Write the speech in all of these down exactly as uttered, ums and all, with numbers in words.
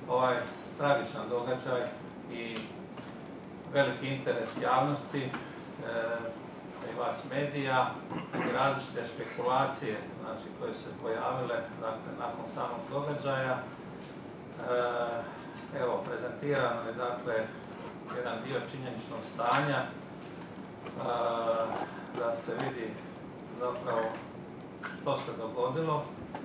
ovaj tragičan događaj i veliki interes javnosti e, i vas medija i različite špekulacije, znači, koje se pojavile dakle, nakon samog događaja. E, evo, prezentirano je dakle jedan dio činjeničnog stanja, e, da se vidi zapravo što se dogodilo.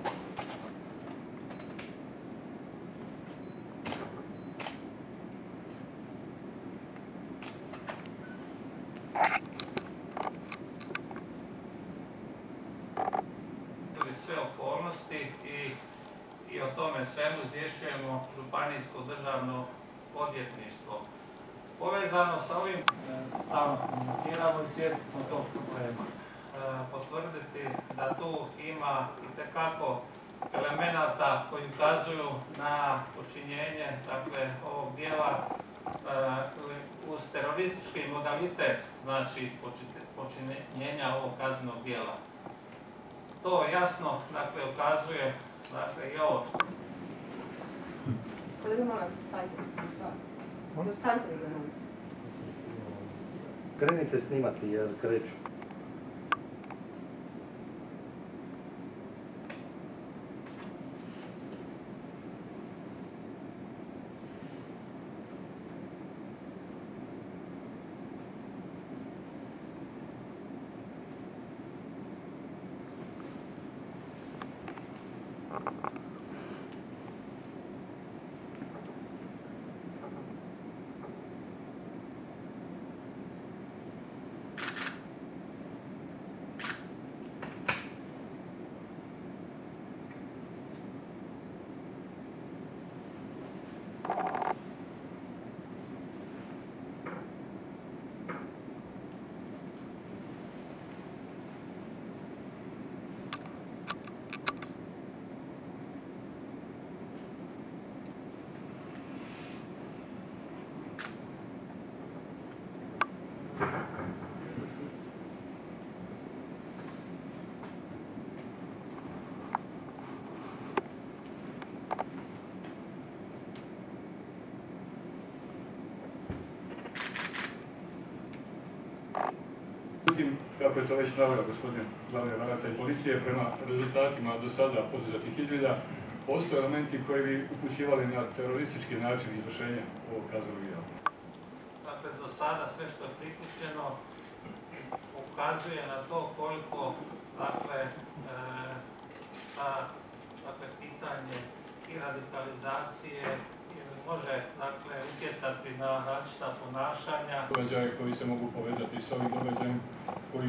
Sve okolnosti i, i o tome svemu izvješćujemo Županijsko državno odvjetništvo. Povezano sa ovim stalno komuniciramo i svjesni smo tog problema. E, potvrditi da tu ima itekako elemenata koji ukazuju na počinjenje dakle, ovog dijela e, uz teroristički modalitet, znači počinjenja ovog kaznenog dijela. To jasno dakle, ukazuje dakle, i ovo što... Kolega, molim vas, stavite. Stavite li ga na nas? Krenite snimati jer kreću. Međutim, kako je to već naveo gospodin glavni ravnatelj policije, prema rezultatima do sada poduzetih izvida, postoje elementi koji bi upućivali na teroristički način izvršenja ovog kaznenog djela. Dakle, do sada sve što je prikupljeno ukazuje na to koliko dakle, e, ta, dakle, pitanje i radikalizacije može dakle, utjecati na različita ponašanja. Događaje koji se mogu povezati s ovim događajem koji